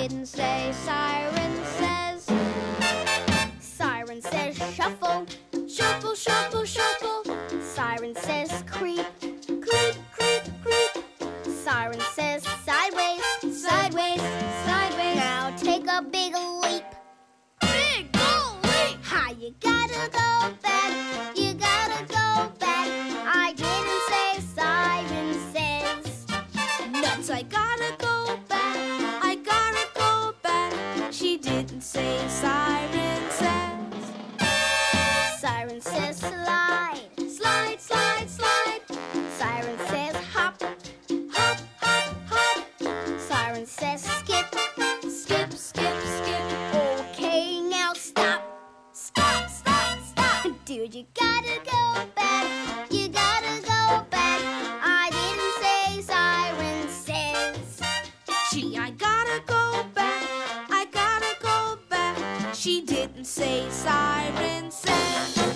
didn't say. Siren says. Siren says shuffle, shuffle, shuffle, shuffle. Siren says creep, creep, creep, creep. Siren says sideways, sideways, sideways. Now take a big leap. Big leap! Hi, you gotta go back, you gotta go back. I didn't say siren says. Nuts, I gotta go back, I gotta go back. She didn't say siren says. Siren says slide, slide, slide, slide. Siren says hop, hop, hop, hop. Siren says skip, skip, skip, skip. Okay, now stop, stop, stop, stop. Dude, you gotta go back, you gotta go back. I didn't say siren says. Gee, I gotta go back, I gotta go back. She didn't say siren says.